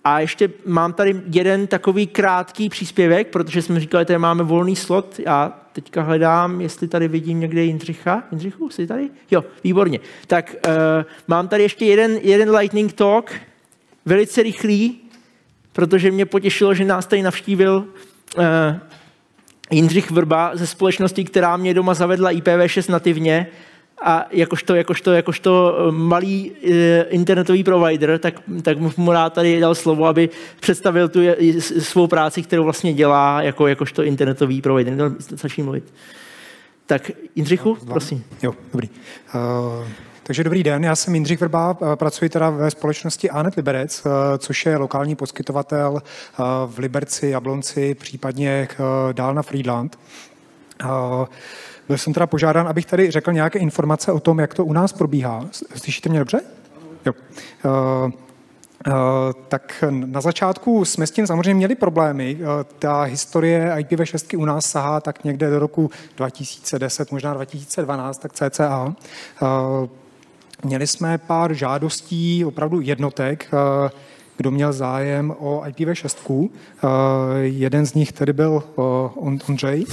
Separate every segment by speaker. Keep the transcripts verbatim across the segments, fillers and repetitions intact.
Speaker 1: A ještě mám tady jeden takový krátký příspěvek, protože jsme říkali, že tady máme volný slot. Já teďka hledám, jestli tady vidím někde Jindřicha. Jindřichu, jsi tady? Jo, výborně. Tak uh, mám tady ještě jeden, jeden lightning talk, velice rychlý, protože mě potěšilo, že nás tady navštívil uh, Jindřich Vrba ze společnosti, která mě doma zavedla I P v šest nativně. A jakožto, jakožto, jakožto malý e, internetový provider, tak, tak mu rád tady dal slovo, aby představil tu je, svou práci, kterou vlastně dělá jako, jakožto internetový provider. No, začni mluvit. Tak Jindřichu, no, prosím.
Speaker 2: Jo, dobrý. Uh, takže dobrý den, já jsem Jindřich Vrba, pracuji teda ve společnosti Anet Liberec, uh, což je lokální poskytovatel uh, v Liberci, Jablonci, případně uh, dál na Frýdlant. Uh, Byl jsem teda požádán, abych tady řekl nějaké informace o tom, jak to u nás probíhá. Slyšíte mě dobře? Jo. Uh, uh, tak na začátku jsme s tím samozřejmě měli problémy. Uh, ta historie I P v šest u nás sahá tak někde do roku dva tisíce deset, možná dva tisíce dvanáct, tak cca. Uh, měli jsme pár žádostí, opravdu jednotek, uh, kdo měl zájem o I P v šest. Uh, jeden z nich tedy byl uh, Ondřej.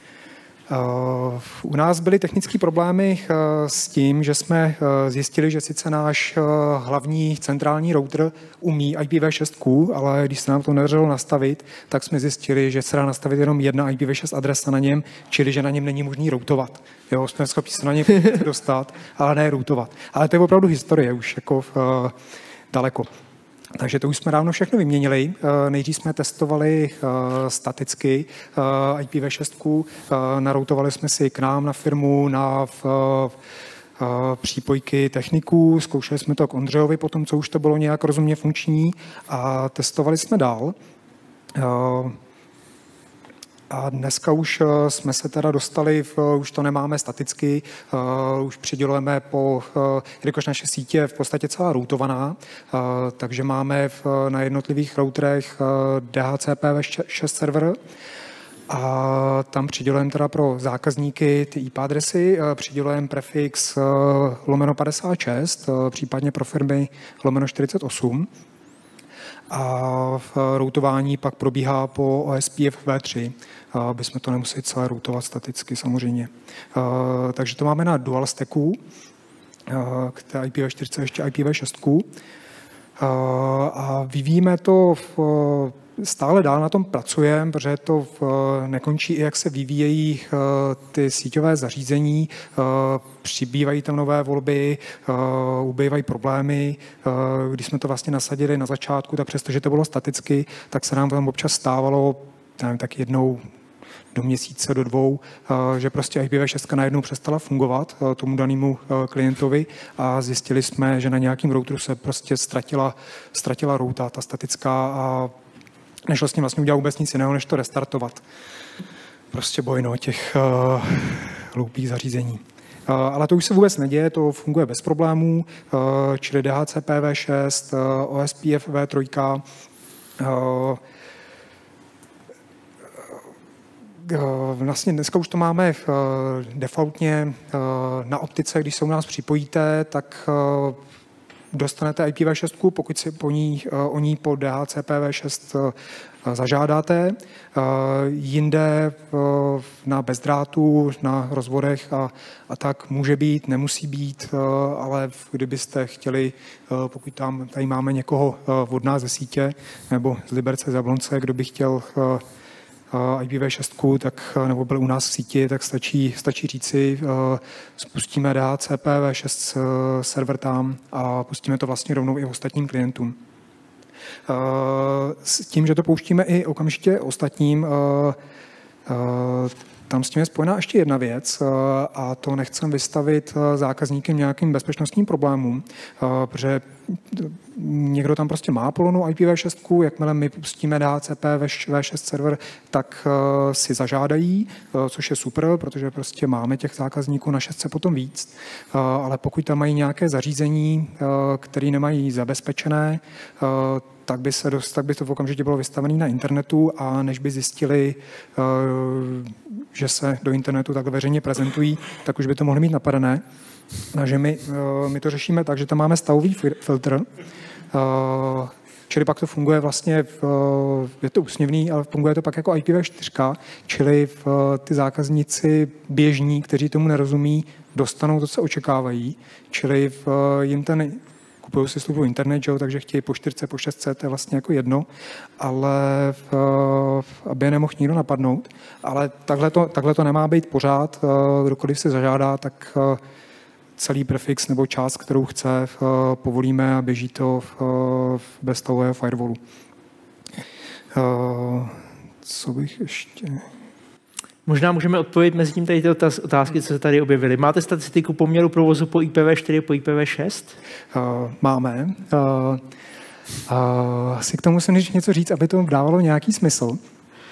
Speaker 2: Uh, u nás byly technické problémy uh, s tím, že jsme uh, zjistili, že sice náš uh, hlavní centrální router umí I P v šest, ale když se nám to nedařilo nastavit, tak jsme zjistili, že se dá nastavit jenom jedna I P v šest adresa na něm, čili že na něm není možný routovat. Jo, jsme schopni se na něm dostat, ale ne routovat. Ale to je opravdu historie už jako uh, daleko. Takže to už jsme dávno všechno vyměnili. Nejdřív jsme testovali staticky I P v šest, naroutovali jsme si k nám na firmu, na v, přípojky techniků, zkoušeli jsme to k Ondřejovi, potom co už to bylo nějak rozumně funkční a testovali jsme dál. A dneska už jsme se teda dostali, v, už to nemáme staticky, uh, už přidělujeme po, uh, jelikož naše sítě je v podstatě celá routovaná, uh, takže máme v, na jednotlivých routerech uh, D H C P v šest server a tam přidělujeme teda pro zákazníky ty I P adresy, uh, přidělujeme prefix uh, lomeno padesát šest, uh, případně pro firmy lomeno čtyřicet osm. A v routování pak probíhá po O S P F v tři, aby jsme to nemuseli celé routovat staticky samozřejmě. Takže to máme na dual stacku, k té I P v čtyři ještě I P v šest. A vyvíjíme to v, stále dál na tom pracujeme, protože to v, nekončí i jak se vyvíjejí ty síťové zařízení, přibývají tam nové volby, ubývají problémy. Když jsme to vlastně nasadili na začátku, tak přestože to bylo staticky, tak se nám tam občas stávalo, nevím, tak jednou do měsíce, do dvou, že prostě I P v šest najednou přestala fungovat tomu danému klientovi a zjistili jsme, že na nějakým routeru se prostě ztratila, ztratila routa, ta statická, a nešlo s ním vlastně udělat vůbec nic jiného, než to restartovat. Prostě boj, no, těch uh, hloupých zařízení. Uh, ale to už se vůbec neděje, to funguje bez problémů, uh, čili D H C P v šest, uh, O S P F v tři, uh, Vlastně dneska už to máme defaultně na optice, když se u nás připojíte, tak dostanete I P v šest, pokud si po ní, o ní po D H C P v šest zažádáte. Jinde na bezdrátu, na rozvodech a, a tak může být, nemusí být, ale kdybyste chtěli, pokud tam tady máme někoho od nás ze sítě nebo z Liberce, z Jablonce, kdo by chtěl I P v šest, tak, nebo byl u nás v síti, tak stačí, stačí říci, spustíme D H C P v šest server tam a pustíme to vlastně rovnou i ostatním klientům. S tím, že to pouštíme i okamžitě ostatním, tam s tím je spojená ještě jedna věc a to nechcem vystavit zákazníky nějakým bezpečnostním problémům, protože někdo tam prostě má polonu I P v šest, jakmile my pustíme D H C P v šest server, tak si zažádají, což je super, protože prostě máme těch zákazníků na šestce potom víc, ale pokud tam mají nějaké zařízení, které nemají zabezpečené, tak by, se dost, tak by to v okamžitě bylo vystavené na internetu a než by zjistili, že se do internetu takhle veřejně prezentují, tak už by to mohli mít napadené. Takže my, my to řešíme tak, že tam máme stavový filtr, čili pak to funguje vlastně, v, je to úsměvný, ale funguje to pak jako I P v čtyři, čili v, ty zákazníci běžní, kteří tomu nerozumí, dostanou to, co očekávají, čili v, jim ten kupují si službu internet, že jo, takže chtějí po čtyřce, po šestce, to je vlastně jako jedno, ale v, v, aby je nemohl nikdo napadnout. Ale takhle to, takhle to nemá být pořád. Kdokoliv si zažádá, tak celý prefix nebo část, kterou chce, povolíme a běží to bez stavového firewallu. Co bych ještě...
Speaker 1: Možná můžeme odpovědět mezi tím tady ty otázky, co se tady objevily. Máte statistiku poměru provozu po I P v čtyři, po I P v šest?
Speaker 2: Uh, máme. Uh, uh, asi k tomu musím něco říct, aby to dávalo nějaký smysl. Uh,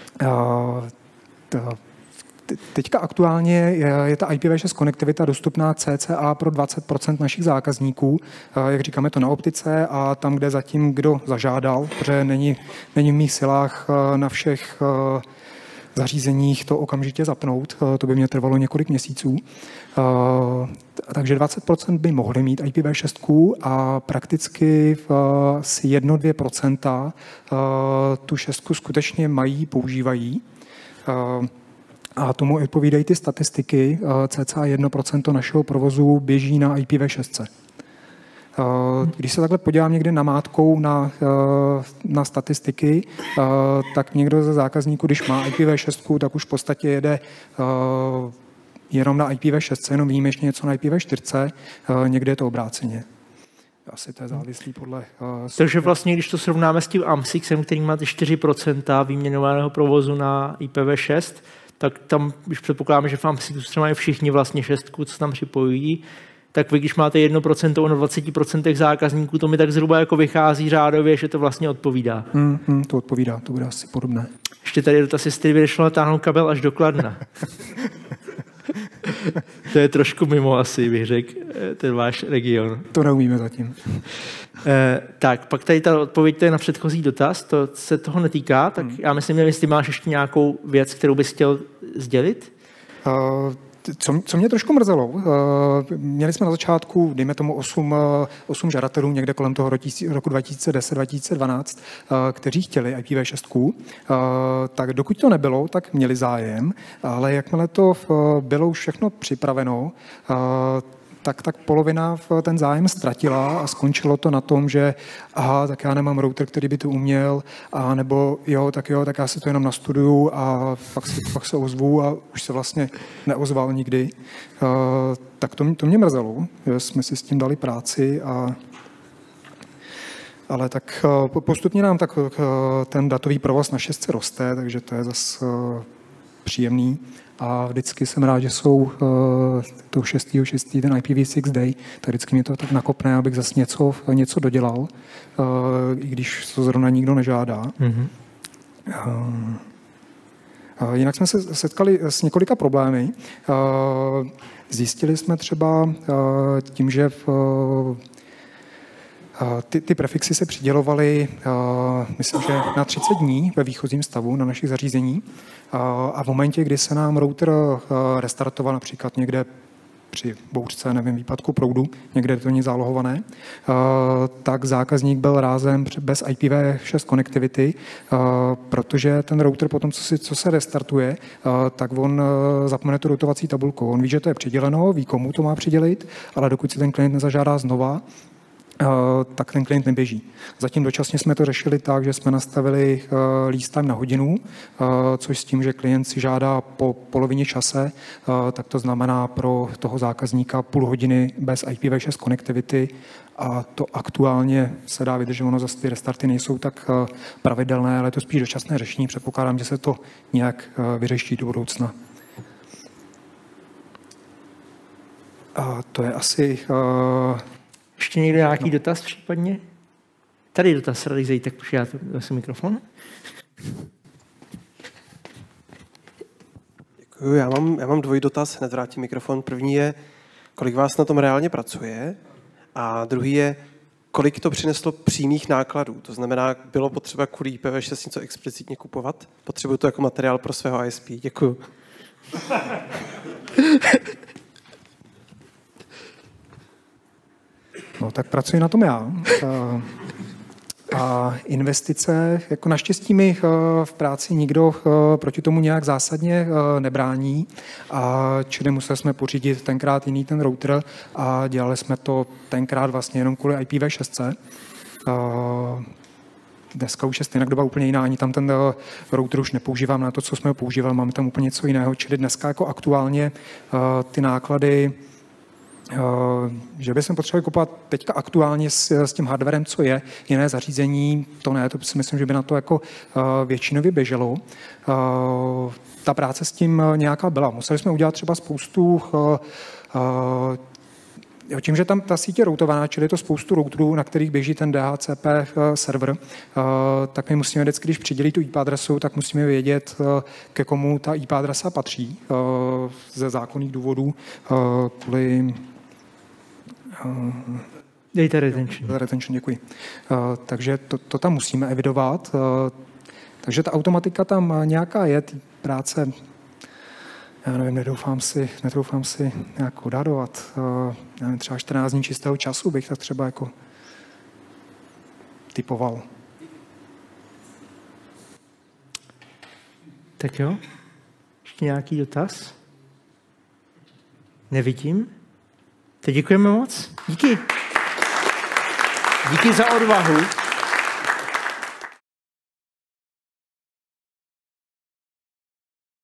Speaker 2: to, teďka aktuálně je, je ta I P v šest konektivita dostupná cca pro dvacet procent našich zákazníků. Uh, jak říkáme to na optice a tam, kde zatím kdo zažádal, protože není, není v mých silách uh, na všech uh, zařízeních to okamžitě zapnout. To by mě trvalo několik měsíců. Takže dvacet procent by mohli mít I P v šest a prakticky asi jedno až dvě procenta tu šestku skutečně mají, používají. A tomu odpovídají ty statistiky. Cca jedno procento našeho provozu běží na I P v šest. Když se takhle podívám někde namátkou na, na statistiky, tak někdo ze zákazníků, když má I P v šest, tak už v podstatě jede jenom na I P v šest, jenom výjimečně něco na I P v čtyři, někde je to obráceně. Asi to je závislý podle...
Speaker 1: Takže vlastně, když to srovnáme s tím AMSIXem, který má ty čtyři procenta výměnovaného provozu na I P v šest, tak tam, když předpokládáme, že v AMSIXu třeba mají všichni vlastně šestku, co tam připojují, tak vy, když máte jedno procento na dvacet procent zákazníků, to mi tak zhruba jako vychází řádově, že to vlastně odpovídá.
Speaker 2: Mm, mm, to odpovídá, to bude asi podobné.
Speaker 1: Ještě tady dotaz, jestli by šlo natáhnout kabel až do Kladna. To je trošku mimo asi, bych řekl, ten váš region.
Speaker 2: To neumíme zatím.
Speaker 1: Eh, tak, pak tady ta odpověď to je na předchozí dotaz, to se toho netýká, tak mm. já myslím, že jestli máš ještě nějakou věc, kterou bys chtěl sdělit?
Speaker 2: Uh... Co, co mě trošku mrzelo, uh, měli jsme na začátku, dejme tomu osm, osm žadatelů někde kolem toho roku dva tisíce deset dva tisíce dvanáct, uh, kteří chtěli I P v šest, uh, tak dokud to nebylo, tak měli zájem, ale jakmile to uh, bylo už všechno připraveno, uh, tak tak polovina ten zájem ztratila a skončilo to na tom, že aha, tak já nemám router, který by to uměl, a nebo jo, tak jo, tak já si to jenom nastuduju a pak se, pak se ozvu a už se vlastně neozval nikdy. Uh, tak to, to mě mrzelo, že jsme si s tím dali práci a ale tak uh, postupně nám tak uh, ten datový provoz na šestce roste, takže to je zase uh, příjemný. A vždycky jsem rád, že jsou uh, to šestého šestého ten I P v šest day, tak vždycky mě to tak nakopne, abych zase něco, něco dodělal, uh, i když to zrovna nikdo nežádá. Mm-hmm. Uh, uh, jinak jsme se setkali s několika problémy. Uh, zjistili jsme třeba uh, tím, že v, uh, Ty, ty prefixy se přidělovaly, uh, myslím, že na třicet dní ve výchozím stavu na našich zařízení uh, a v momentě, kdy se nám router uh, restartoval například někde při bouřce, nevím, výpadku proudu, někde to není zálohované, uh, tak zákazník byl rázem bez I P v šest konektivity, uh, protože ten router potom, co, si, co se restartuje, uh, tak on uh, zapomene tu routovací tabulku. On ví, že to je přiděleno, ví, komu to má přidělit, ale dokud si ten klient nezažádá znova, Uh, tak ten klient neběží. Zatím dočasně jsme to řešili tak, že jsme nastavili uh, lease time na hodinu, uh, což s tím, že klient si žádá po polovině čase, uh, tak to znamená pro toho zákazníka půl hodiny bez I P v šest konektivity a to aktuálně se dá vydržet, ono zase ty restarty nejsou tak uh, pravidelné, ale je to spíš dočasné řešení. Předpokládám, že se to nějak uh, vyřeší do budoucna. A to je asi... Uh,
Speaker 1: Ještě někdo nějaký no. dotaz případně? Tady dotaz, Radizej, tak už já zase mikrofon.
Speaker 3: Děkuji, já mám, já mám dvojí dotaz, hned vrátím mikrofon. První je, kolik vás na tom reálně pracuje a druhý je, kolik to přineslo přímých nákladů. To znamená, bylo potřeba kvůli I P v šest něco explicitně kupovat? Potřebuji to jako materiál pro svého I S P. Děkuji.
Speaker 2: No tak pracuji na tom já. A investice, jako naštěstí mi v práci nikdo proti tomu nějak zásadně nebrání, a čili museli jsme pořídit tenkrát jiný ten router a dělali jsme to tenkrát vlastně jenom kvůli I P v šest. Dneska už je stejná doba úplně jiná, ani tam ten router už nepoužívám na to, co jsme ho používali, máme tam úplně něco jiného, čili dneska jako aktuálně ty náklady, že bychom potřebovali kupovat teďka aktuálně s, s tím hardwarem, co je, jiné zařízení, to ne, to si myslím, že by na to jako většinově běželo. Ta práce s tím nějaká byla. Museli jsme udělat třeba spoustu tím, že tam ta síť je routovaná, čili je to spoustu routerů, na kterých běží ten D H C P server, tak my musíme vždycky, když přidělí tu I P adresu, tak musíme vědět, ke komu ta I P adresa patří ze zákonných důvodů kvůli
Speaker 1: Data retention.
Speaker 2: Data retention, děkuji. Takže to, to tam musíme evidovat. Takže ta automatika tam nějaká je, ty práce, já nevím, nedoufám si, nedoufám si nějak odhadovat. Já nevím, třeba čtrnáct dní čistého času bych tak třeba jako typoval.
Speaker 1: Tak jo. Ještě nějaký dotaz? Nevidím. Tak děkujeme moc. Díky. Díky za odvahu.